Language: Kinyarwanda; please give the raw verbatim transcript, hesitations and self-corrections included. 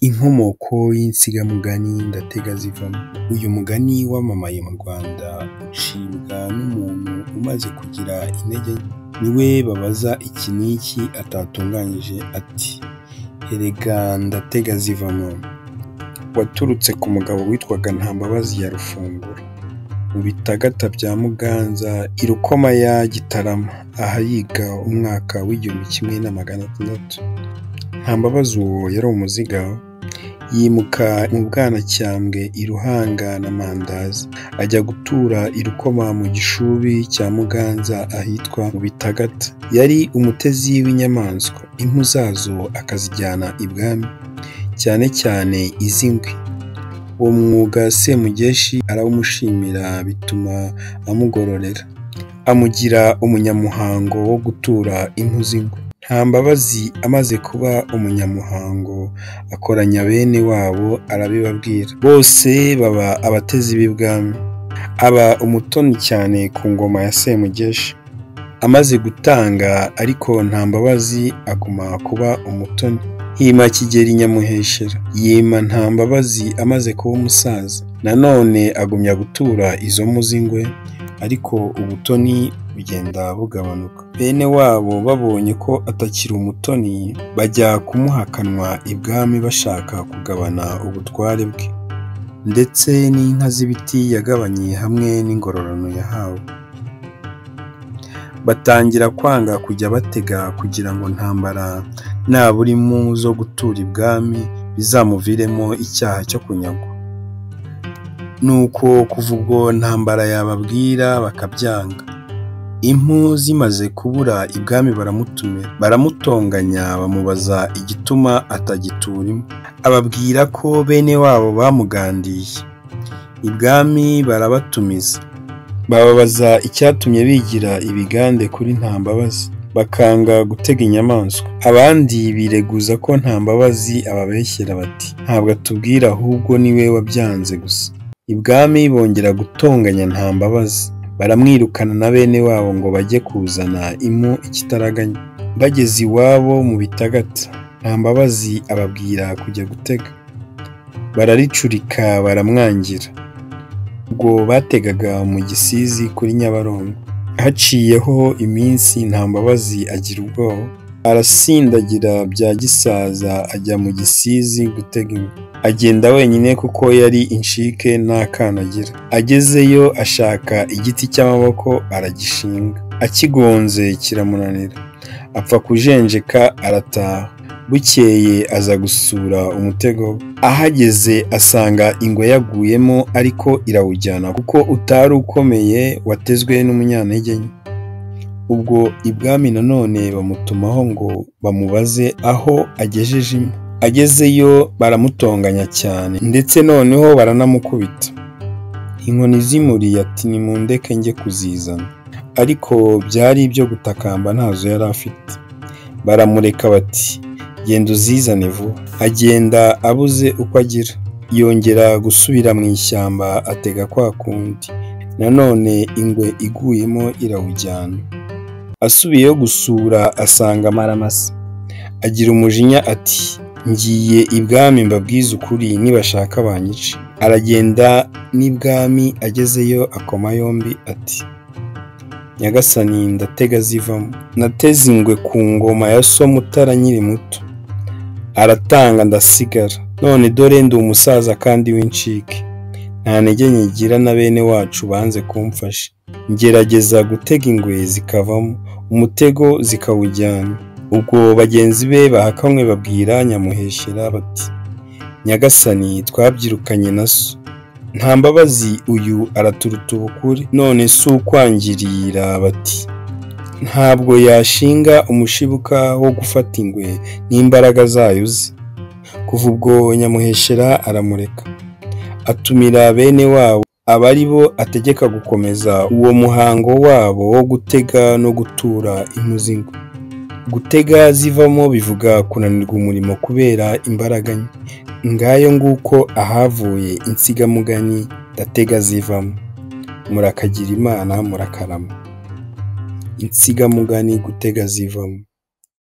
Inkomoko y'insigamugani Ndategazivamo. Uyu mugani wamamaye mu Rwanda ucibwa n'umuntu umaze kugira intege nke. Niwe babaza iki n'iki atatunganyije ati erega Ndategazivamo. Waturutse ku mugabo witwaga Ntambabazi ya Rufungura mu Bitagata bya Muganza i Rukoma ya Gitarama, aha yiga umwaka w'igihumbi kimwe na magana atandatu. Ntambabazi uwo yari umuziga, yimuka mu Bwanacyambwe i Ruhanga na Mandazi, ajya gutura i Rukoma mu Gishubi cya Muganza ahitwa mu Bitagata. Yari umutezi w'inyamaswa, impu zazo akazijyana ibwami, cyane cyane iz'ingwe. Uwo mwuga Semugeshi arawumushimira bituma amugororera, amugira umunyamuhango wo gutura impu z'ingwe. Ntambabazi amaze kuba umunyamuhango akoranya bene wabo arabibabwira, bose baba abatezi b'ibwami. Aba umutoni cyane ku ngoma ya Semugeshi. Amaze gutanga ariko Ntambabazi aguma kuba umutoni. Hima Kigeli Nyamuheshera yima Ntambabazi amaze kuba umusaza, nanone agumya gutura izo mpu z'ingwe, ariko ubutoni bugenda bugabanuka. Bene wabo babonye ko atakiri umutoni bajya kumuhakanwa ibwami bashaka kugabana ubutware bwe, ndetse n'inka z'ibiti yagabanye hamwe n'ingororano yahawe. Batangira kwanga kujya batega kugira ngo Ntambara nabura impu zo gutura ibwami bizamuviremo icyaha cyo kunyagwa. Nuko kuva ubwo Ntambara yababwira bakabyanga. Impu zimaze kubura ibwami baramutumira, baramutonganya bamubaza igituma atagitura impu. Ababwira ko bene wabo bamugandiye. Ibwami barabatumiza, bababaza icyatumye bigira ibigande kuri Ntambabazi, bakanga gutega inyamaswa. Abandi bireguza ko Ntambabazi ababeshyera bati ntabwo atubwira ahubwo niwe wabyanze gusa. Ibwami bongera gutonganya Ntambabazi, baramwirukana na bene wabo ngo bajye kuzana impu ikitaraganya. Bageze iwabo mu Bitagata, Ntambabazi ababwira kujya gutega, bararicurika baramwangira. Ubwo bategaga mu Gisizi kuri Nyabarongo. Haciyeho iminsi Ntambabazi agira ubwoba, arasindagira bya gisaza ajya mu Gisizi gutega inka. Agenda wenyine kuko yari inshike nta kana agira. Agezeyo ashaka igiti cy'amaboko aragishinga, akigonze kiramunanira, apfa kujenjeka arataha. Bukeye aza gusura umutego, ahageze asanga ingwe yaguyemo ariko irawujyana kuko utari ukomeye watezwe n'umunyantege nke. Ubwo ibwami nanone bamutumaho ngo bamubaze aho agejeje impu. Agezeyo baramutonganya cyane, ndetse noneho baranamukubita. Inkoni zimuriye ati nimundeke njye kuzizana, ariko byari ibyo gutakamba ntazo yari afite. Baramureka bati genda uzizane vuba. Agenda abuze uko agira, yongera gusubira mu ishyamba atega kwa kundi, nanone ingwe iguyemo irawujyana. Asubiyeyo gusura asanga maramasa, agira umujinya ati ngiye ibwami mbabwiza ukuri nibashaka banyice. Aragenda n'ibwami, agezeyo akoma yombi ati Nyagasani Ndategazivamo, nateze ingwe ku ngoma ya so Mutara nkiri muto, aratanga ndasigara, none dore ndi umusaza kandi w'incike, nta ntege nyigira na bene wacu banze kumfasha. Ngerageza gutega ingwe zikavamo, umutego zikawujyana. Ubwo bagenzi be bahakamwe babwira Nyamuheshera bati Nyagasani twabyirukanye na so, Ntambabazi uyu araturuta ubukure, none si ukwangirira. Bati ntabwo yashinga umushibuka wo gufata ingwe n'imbaraga zayo ze. Kuva ubwo Nyamuheshera aramureka, atumira bene wabo, aba ari bo ategeka gukomeza uwo muhango wabo wo gutega no gutura impu z'ingwe. Gutega zivamo bivuga kunanirwa umurimo kubera imbaraga nke. Ngayo nguko ahavuye insigamugani Ndategazivamo. Murakagira Imana, murakarama. Insigamugani Gutegazivamo.